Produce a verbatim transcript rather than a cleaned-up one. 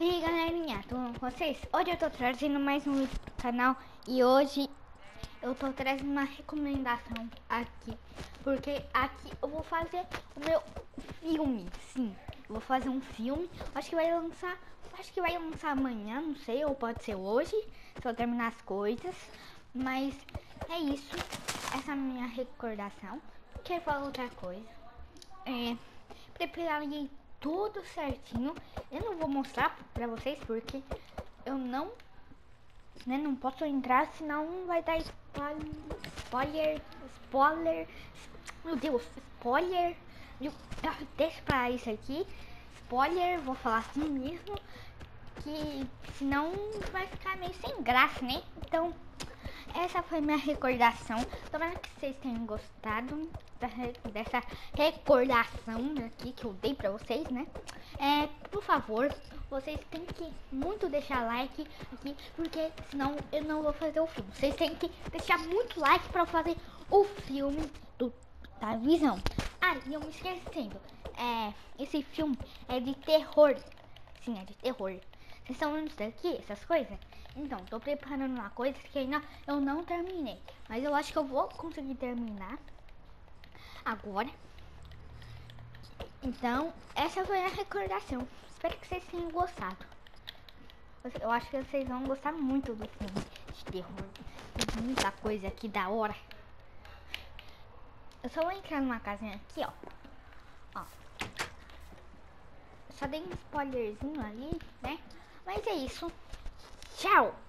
E aí galerinha, tudo bom com vocês? Hoje eu tô trazendo mais um vídeo pro canal. E hoje eu tô trazendo uma recomendação aqui, porque aqui eu vou fazer o meu filme. Sim, eu vou fazer um filme. Acho que vai lançar, acho que vai lançar amanhã, não sei, ou pode ser hoje, se eu terminar as coisas. Mas é isso, essa é a minha recordação. Quero falar outra coisa. É, preparei tudo certinho. Eu não vou mostrar pra vocês porque eu não, né, não posso entrar, senão vai dar spoiler, spoiler, spoiler, meu Deus, spoiler. Eu, eu, deixa pra isso aqui, spoiler, vou falar assim mesmo, que senão vai ficar meio sem graça, né? Então, essa foi minha recordação. Tomara que vocês tenham gostado dessa recordação aqui que eu dei pra vocês, né? É, por favor, vocês têm que muito deixar like aqui, porque senão eu não vou fazer o filme. Vocês têm que deixar muito like pra fazer o filme do, da visão. Ah, e eu me esquecendo, é, esse filme é de terror. Sim, é de terror. Vocês estão vendo isso daqui, essas coisas? Então, tô preparando uma coisa que ainda eu não terminei. Mas eu acho que eu vou conseguir terminar agora. Então, essa foi a recordação. Espero que vocês tenham gostado. Eu acho que vocês vão gostar muito do filme de terror. Tem muita coisa aqui da hora. Eu só vou entrar numa casinha aqui, ó. Ó. Só dei um spoilerzinho ali, né? Mas é isso. Tchau!